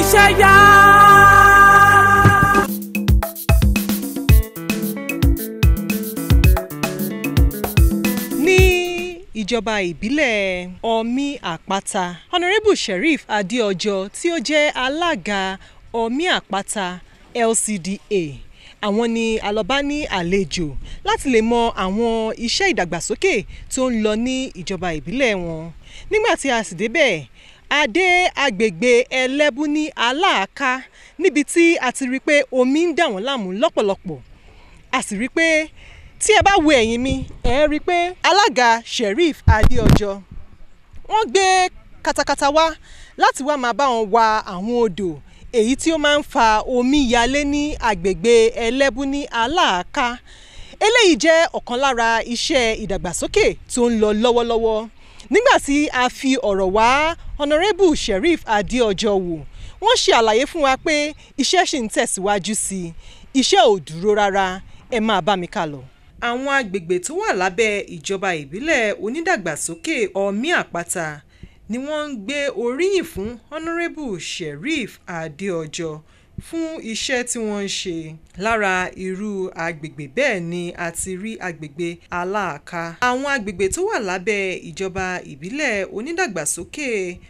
iṣẹ́ yá. Ìjọba ìbílẹ̀ Omi-Apata, Honorable Sheriff Adéọjọ́ tí ó jẹ́ alága Omi-Apata LCDA, àwọn ni alọ́ba ní àlejò láti lè mọ àwọn iṣẹ́ ìdàgbàsókè tó ń lọ ní ìjọba ìbílẹ̀ wọn. Nígbà tí a sì débẹ̀, a dé agbègbè Ẹlẹ́bú ní Aláàká níbi tí a ti rí pé omi ń dà wọ́n láàmú lọ́pọ̀lọpọ̀. A sì rí pé tí ẹ bá wo ẹ̀yìn mi, ẹ rí pé alága Sheriff Adéọjọ́ wọ́n gbé katakata wá láti wá máa bá wọn wa àwọn odò èyí tí ó máa ń fa omi yalé ní agbègbè Ẹlẹ́bú ní Aláàká. Eléyìí jẹ́ ọ̀kan lára iṣẹ́ ìdàgbàsókè tó ń lọ lọ́wọ́lọ́wọ́. Nígbà tí a fi ọ̀rọ̀ wá Honorable Sheriff Adéọjọ́ wò, wọ́n ṣe àlàyé fún wa pé iṣẹ́ ṣì ń tẹ̀síwájú sí i, iṣẹ́ ò dúró rárá. Ẹ máa bá mi kà lọ. Àwọn agbègbè tó wà lábẹ́ ìjọba ìbílẹ̀ onídàgbàsókè Omi-Apata ni wọ́n ń gbé oríyìn fún Honorable Sheriff Adéọjọ́ fún iṣẹ́ tí wọ́n ń ṣe. Lára irú agbègbè bẹ́ẹ̀ ni a ti rí agbègbè Aláàká. Àwọn agbègbè tó wà lábẹ́ ìjọba ìbílẹ̀ onídàgbàsókè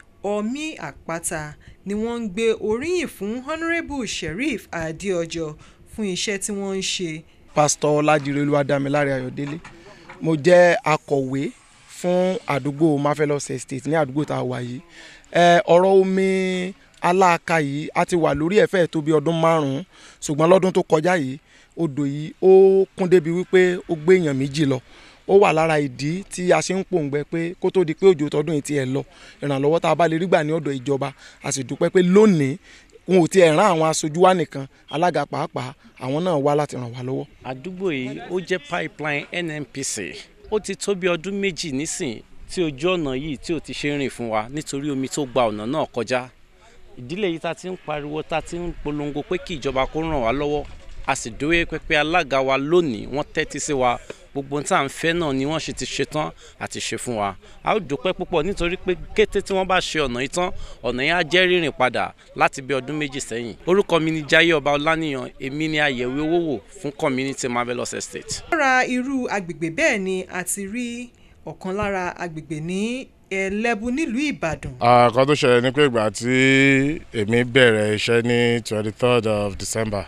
Omi-Apata ni wọ́n ń gbé oríyìn fún Honorable Sheriff Adéọjọ́ fún iṣẹ́ tí wọ́n ń ṣe. Pastor Ọlájírè Olúwadámiláre Ayọ̀délé, mo jẹ́ akọ̀wé fún àdúgbò Marvelous Estate ní àdúgbò tá a wà yìí. Ọ̀rọ̀ omi Aláàká yìí a ti wà lórí ẹ̀fẹ́ tó bí ọdún 5, ṣùgbọ́n lọ́dún tó kọjá yìí odò yìí ó kún débi wípé ó gbé èèyàn 2 lọ. Ó wà lára ìdí tí a ṣe ń pòǹgbẹ pé kó tó di pé òjò tọdún yìí ti ẹ̀ lọ, ìrànlọ́wọ́ tá a bá lè rí gbà ní ọ̀dọ̀ ìjọba, a sì dúpẹ́ pé lónìí wọn ò tiẹ̀ rán àwọn aṣojú wa nìkan, alága pàápàá àwọn náà wá láti ràn wá lọ́wọ́. Àdúgbò yìí ó jẹ́ pipeline NNPC. Ó ti tó bí ọdún 2 nísìn tí ojú ọ̀nà yìí tí ò ti ṣe rìn fún wa nítorí omi tó gba ọ̀nà náà kọjá. Ìdílé yìí ta ti ń pariwo, ta ti ń polongo pé kí ìjọba kó ràn wá lọ́wọ́. A sì dúró pé alága wa lónìí wọ́n tẹ́tí sí wa. Gbogbo ohun tá à ń fẹ́ náà ni wọ́n ṣe ti ṣetán àti ṣe fún wa. A ó dúpẹ́ púpọ̀ nítorí pé kété tí wọ́n bá ṣe ọ̀nà yìí tán, ọ̀nà yẹn á jẹ́ rírìn padà láti bí ọdún 2 sẹ́yìn. Orúkọ mi ni Jaiye Ọba Ọláníyan, èmi ni ayẹ̀wé owó wò fún community Marvelous Estate. Lára irú agbègbè bẹ́ẹ̀ ni a ti rí ọ̀kan lára agbègbè ní Ẹlẹ́bú nílùú Ìbàdàn. Nǹkan tó ṣẹlẹ̀ ní pé ìgbà tí èmi bẹ̀rẹ̀ iṣẹ́ ní 23rd of December,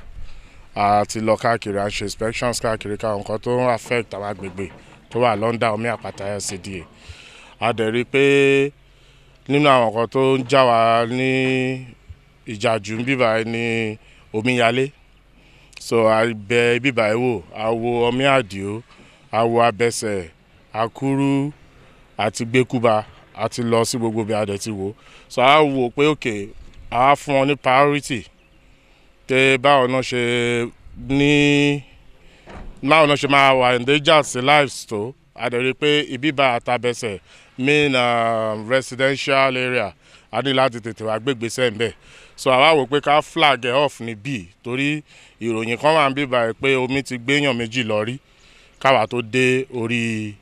a ti lọ káàkiri à ń ṣe inspections káàkiri káwọn nǹkan tó ń affect àwọn agbègbè tó wà London Omi-Apata LCDA. A dẹ̀ rí pé nínú àwọn nǹkan tó ń já wa ní ìjàjù bíbá ní omíyalé. So a bẹ bíbá ẹ̀ wò, a wo Omi-Àdìó, a wo Abẹ́sẹ̀, Àkúrú àti Gbékúba, a ti lọ sí gbogbo bí a dẹ̀ ti wò. So a wò pé okay, a fún wọn ní priority. Báwo náà ṣe máa wà endangered sí lives tó. A dẹ̀ rí pé ibíbà àtàbẹ̀sẹ̀ main residential area, a ní láti tètè wá gbégbèsè ń bẹ̀. So àwa wò pé ká flag ẹ̀ off níbí torí ìròyìn kan wà ń bíbà ẹ̀ pé omi ti gbéyàn 2 lọ rí káwa tó dé orí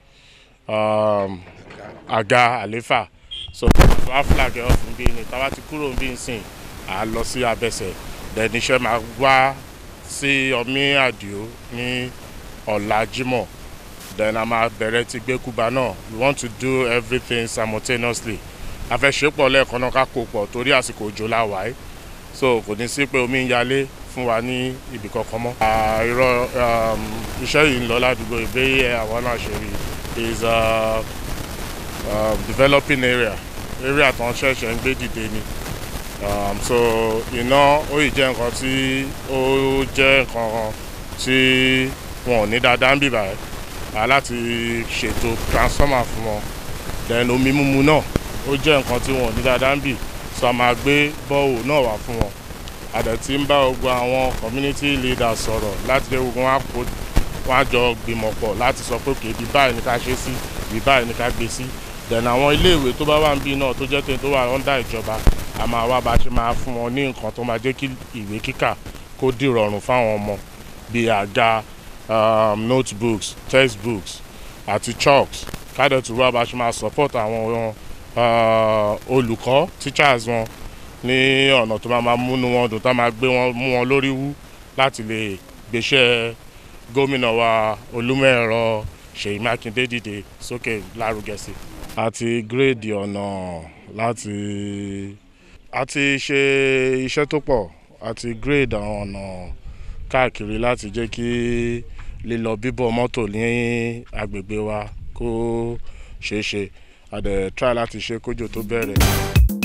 àga àléfà. So wá flag ẹ̀ off níbí ni táwa ti kúrò níbí nsìn à lọ sí Abẹ́sẹ̀. Then iṣẹ́ máa wá sí Omi-Àdìó ní ọ̀la Jímọ̀. Then a máa bẹ̀rẹ̀ ti Gbékúba náà. We want to do everything simultaneously. A fẹ́ ṣe pọ̀ lẹ́ẹ̀kan náà ká kó pọ̀ torí àsìkò òjò la wà yìí. So kò ní sí pé omi ń yalé fún wa ní ibì kankan mọ́. Iṣẹ́ yìí ń lọ ládùúgbò ìbéyẹ àwọn náà ṣe rí is developing area tó ń ṣẹ̀ṣẹ̀ ń gbé dìde ni. So iná ó yìí jẹ́ nǹkan tí ó jẹ́ nǹkan tí wọn ò ní dáadáa ń bíbà ẹ̀ láti ṣètò transformer fún wọn. Then omi mímu náà ó jẹ́ nǹkan tí wọn ò ní dáadáa ń bì, so a máa gbé bọ́ọ̀ náà wá fún wọn. A dẹ̀ ti ń bá gbogbo àwọn community leaders sọ̀rọ̀ láti lé gbogbo wọn á jọ gbìmọ̀ pọ̀ láti sọ pé òkè ibi báyìí ni ká ṣe sí, ibi báyìí ni ká gbé sí. Then àwọn iléèwé tó bá wà ń bí náà tó jẹ́ tèmi tó wà under ìjọba, a máa wá bá ṣe máa fún wọn ní nǹkan tó máa jẹ́ kí ìwé kíkà kó dìrọ̀rùn fáwọn ọmọ bíi àga, notebooks, textbooks àti chalks. Kádẹ̀ tó wá bá ṣe máa support àwọn olùkọ́ teachers wọn ní ọ̀nà tó máa múnú wọn dùn, tó máa mú wọn lórí wú láti lè gbéṣẹ́ gómìnà wa Olúmọ̀ẹ̀rọ Ṣèyí Mákindé dìde sókè lárugẹ sí. A ti gírèdì ọ̀nà a ti ṣe iṣẹ́ tó pọ̀, a ti gírèdì àwọn ọ̀nà káàkiri láti jẹ́ kí lílọ bíbọ̀ mọ́tò ní agbègbè wa kó ṣeé ṣe. A dẹ̀ try láti ṣe kójò tó bẹ̀rẹ̀.